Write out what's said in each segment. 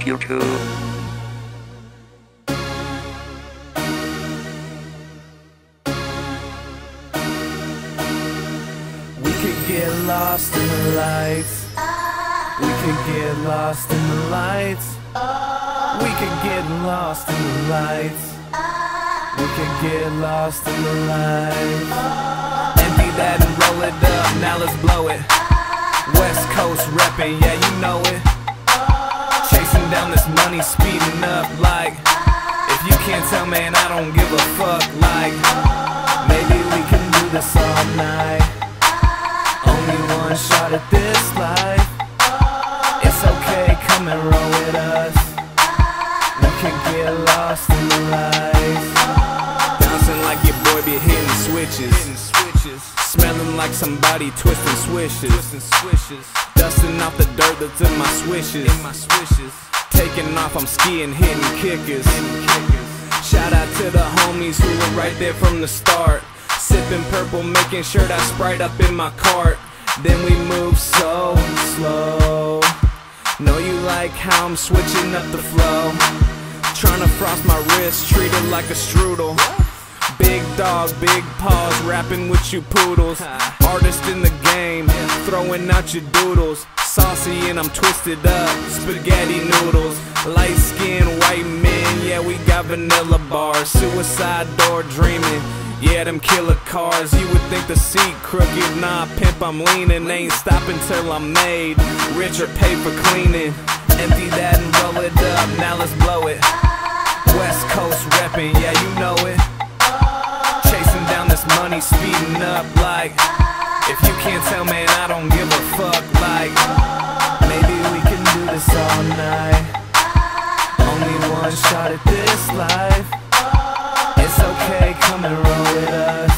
YouTube. We could get lost in the lights. We could get lost in the lights. We could get lost in the lights. We could get lost in the lights. Empty that and roll it up, now let's blow it. West Coast reppin', yeah you know it. Chasing down this money, speeding up like. If you can't tell, man, I don't give a fuck. Like, maybe we can do this all night. Only one shot at this life. It's okay, come and roll with us. We can get lost in the lights. Bouncing like your boy be hitting switches. Smelling like somebody twisting swishes. Dusting off the dirt that's in my swishes. Taking off, I'm skiing, hitting kickers. Shout out to the homies who were right there from the start. Sipping purple, making sure that Sprite up in my cart. Then we move so slow. Know you like how I'm switching up the flow. Tryna frost my wrist, treat it like a strudel. Big dog, big paws, rapping with you poodles. Artist in the game, throwing out your doodles. Saucy and I'm twisted up, spaghetti noodles. Light skin, white men, yeah we got vanilla bars. Suicide door dreaming, yeah them killer cars. You would think the seat crooked, nah pimp I'm leaning. Ain't stopping till I'm made, rich or pay for cleaning. Empty that and roll it up, now let's blow it. West Coast reppin', yeah you know it. Chasing down this money, speeding up like. If you can't tell, man, I don't give a fuck. Like, maybe we can do this all night. Only one shot at this life. It's okay, come and roll with us.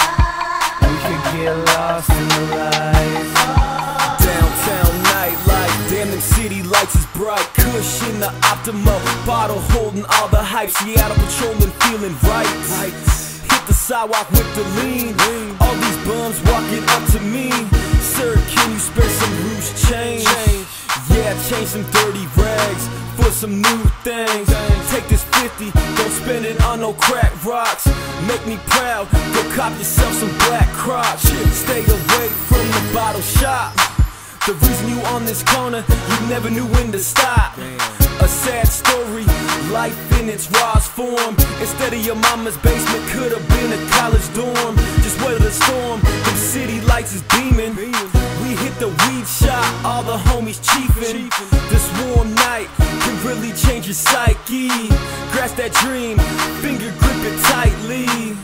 We could get lost in the lights. Downtown nightlife, damn them city lights is bright. Kush in the Optimo, bottle holding all the hype. Seattle patrolling, feeling right. Hit the sidewalk with the lean. All these bums walking up to me. Sir, can you spare some loose change? Yeah, change some dirty rags for some new things. Take this 50, don't spend it on no crack rocks. Make me proud, go cop yourself some black Crocs. Stay away from the bottle shop. The reason you on this corner, you never knew when to stop. A sad story, life in its rawest form. Instead of your mama's basement, could have been a college dorm. Just weather the storm, them city lights is beaming. We hit the weed shop, all the homies chiefin'. This warm night can really change your psyche. Grasp that dream, finger grip it tightly.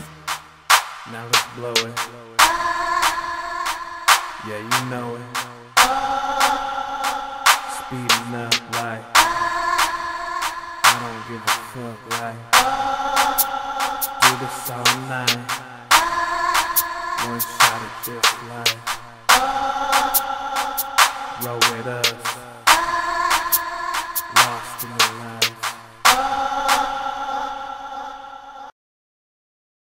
Now let's blow it. Yeah, you know it. Speeding up like I don't give a fuck like do this all night. One shot at this life. Roll with us.